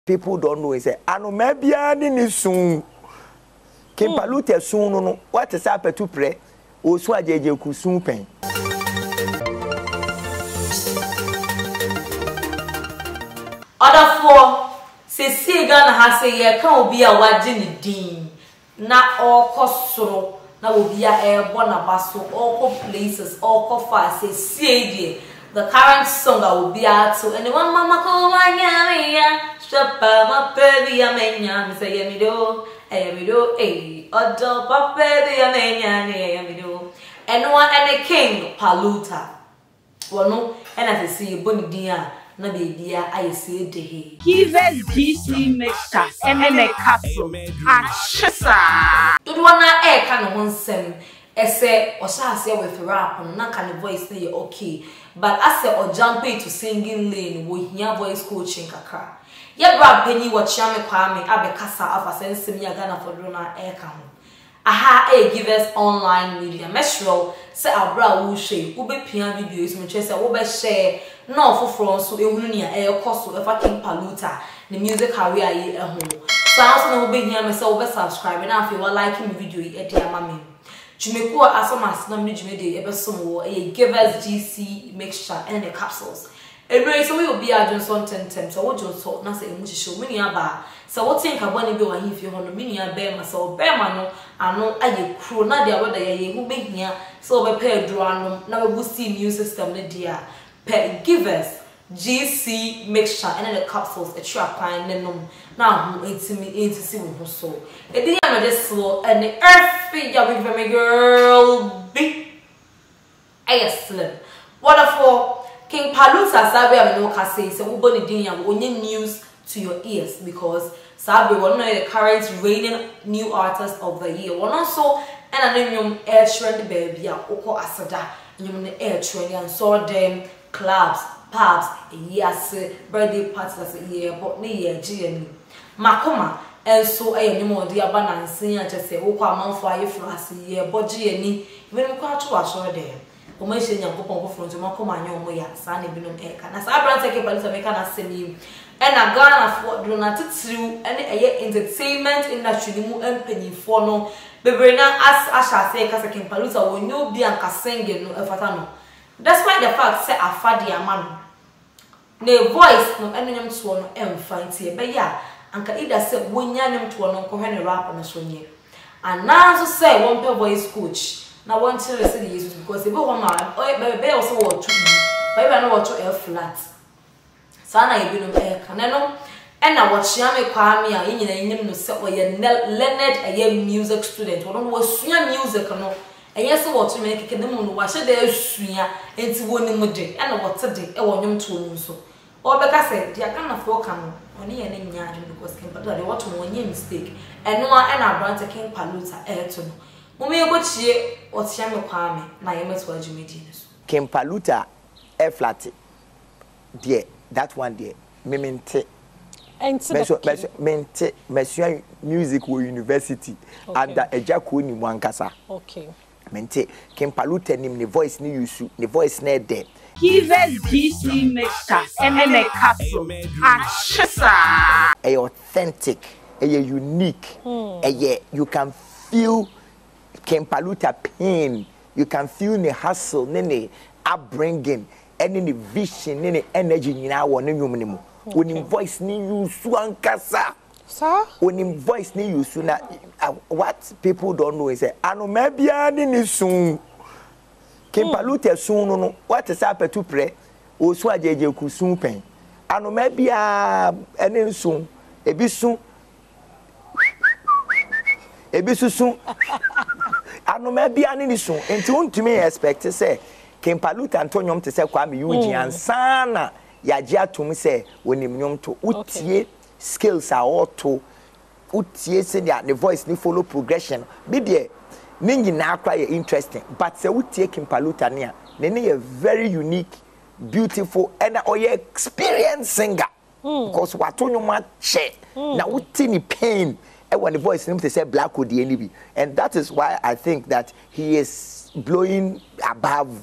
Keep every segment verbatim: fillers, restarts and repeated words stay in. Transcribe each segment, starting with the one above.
people don't know is say anu mebia ni sun King Paluta sun no what is up to pray o so ajeje ku sun pen other four say see Ghana ha say ye kan obi a wage ni din na okosoro na obi a e bo na baso all places all far say see the current song I will be out to anyone mama ko manya shapa ma baby amenya me say me do eh me do eh odo papa baby amenya ne me do and one and the king Paluta wono and as see boni din a na baby a I say de he give us G C mixture and a capsule achisa do wanna e kan ho nsem ese o sha ase with rap no na kan voice say okay. But as or jumping to singing lane, we hear voice coaching kakra. Ye bra penny Okyeame Kwame abe kasa afa sense me Ghana for Rona eka ho. Aha e give us online media. Mesro say abra wo hwe, wo be pia videos mo chese wo be share na ofoforo so ehunu nia e koso e fa King Paluta the music career ye ehun. So also no wo be hia me say wo be subscribe na afi wo like me video e dey amame. Jumeko asomas na me jumede ebesom wo e give us G C mixture and the capsules. Every so we will be adjun son ten ten so wo jo so na say emu hihye me nia ba so wo think abone bi wa hifie ho no me nia be ma so be ma no ano aye kro na dia weda ye hu be hia so be pay aduru anom na we boost immune system ne dia pe give us G C mixture and the capsules a trap pine nenum now who intimi intisi wo so e dey na just slow and the earth ya with my girl big excellent wonderful King Paluta sabe am no ka say say wo boni din ya wo onye news to your ears because sabe one of the current reigning new artist of the year one also and anonyum air trend baby ya okọ asada nyum ne air trend and saw them clubs pubs yes birthday parties as a year but ne year gni makoma enso aye nyum odi aba na nsen ya chese wo kwa amanfo aye fras year but gni even kwa to aso dem o ma hye nyankopon ko front makoma anya omo ya sa na binom eka na sa brand take Paluta make na semi ena Ghana for do na titiriu ene aye entertainment industry mu empanyifo no bebre na as asha say ka King Paluta wonyo bi anka singing no efata no despite the fact say afade amano ne voice no eno nyam to no emfa ntie be ya anka ida say wonya nyam to no ko hwe rap no so nye ananso say one pe voice coach na one to receive Jesus because e be ho ma o be be also what to be be na what to F flat sana e bi no e ka na no e na Okyeame Kwame a yinyina yinim no say o ye learned a music student wo no wo sua music no enye se wo to me keke ne mu no wa hye da asua enti wo ni mu de e na wo te de e wo nyom to no so o be ka say dia kana fo ka no oni ye ne nya ade because King Paluta de what mo nye mistake eno a na brand King Paluta e to no mo me go chie Okyeame Kwame na ye meto adwumedi ne so King Paluta e flat there that one there me mente meso meso mente meso music wo university under ejako ni mwankasa okay mente King Paluta nim ne voice ni yusu ne voice na de give us G C mixture and a capsule achisa a authentic a unique mm. a you can feel King Paluta pain you can feel the hustle ne upbringing and the vision ne energy nyina wo ne nwum ne mu onim voice ni yusu ankasa sir onim voice ni yusu na uh, what people don't know is say anu mebia ni ni sun King Paluta sun no no what is up to pray o so ajeje ku sun pen anu mebia ene sun ebi sun ebi sun anu mebia ni ni sun enti untumi expect say King Paluta antonyom te say Kwame yuji ansana yaje atum say wonim nyom to utie skills are auto utie say the voice ni follow progression be there ni nyina akwa ye interesting but say utie King Paluta ne a ne ne very unique beautiful and or ye experienced singer mm. because watonyom che mm. na utie ni pain e when the voice ni say black odi eni bi and that is why I think that he is blowing above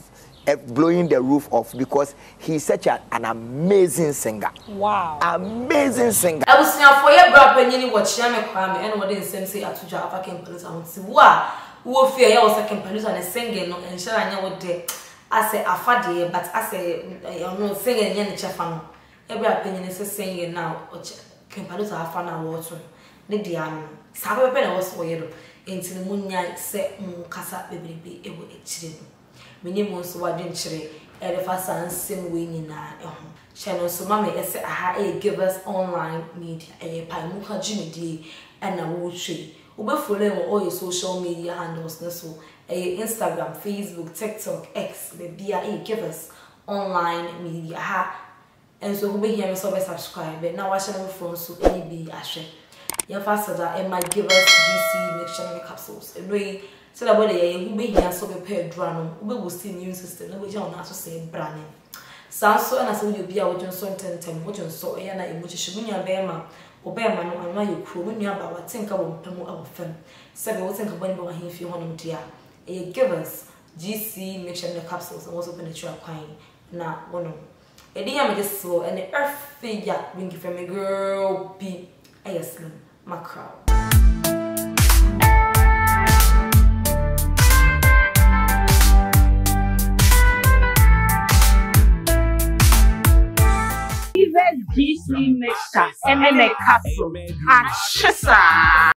blowing the roof off because he's such a, an amazing singer. Wow. Amazing singer. I was now for your brother penny Okyeame Kwame and what they say at Tuja African police. I want to see what who fear your second police and singing and shall I know what day I say a faddy, but I say I'm not singing any chafano. Every opinion is singing now or can Paluta have fun and water. The Diana Sabbath penny was for you into the moonlight set Casa baby it would actually. Minimum so I didn't chere e the first and same way nyina e ho channel so mama e say aha e give us online media e pa mu ka jimi di e na wo hwe wo be follow all your social media handles na so e Instagram, Facebook, TikTok, X be bia e give us online media ha and so wo be here me so be subscribe na wa channel phone so any be ahwe ya faster that e might give us G C make sure capsules e no so that when you be here so be pair drano we will see immune system no we just na so say brane sanso na so you be a wo jonso tentem wo jonso e na emoji shibunya be ma obema no anwa ye kro mu nua ba wa tinka wo mpemu a wo fam se be wo tinka bani ba wa himfi honom dia e give us G C make sure capsules and also penetrate kwine na wono e dia me just so and the earth figure bring from me girl be ayeslam macro. G C mixture, M M A capsule, Achisa.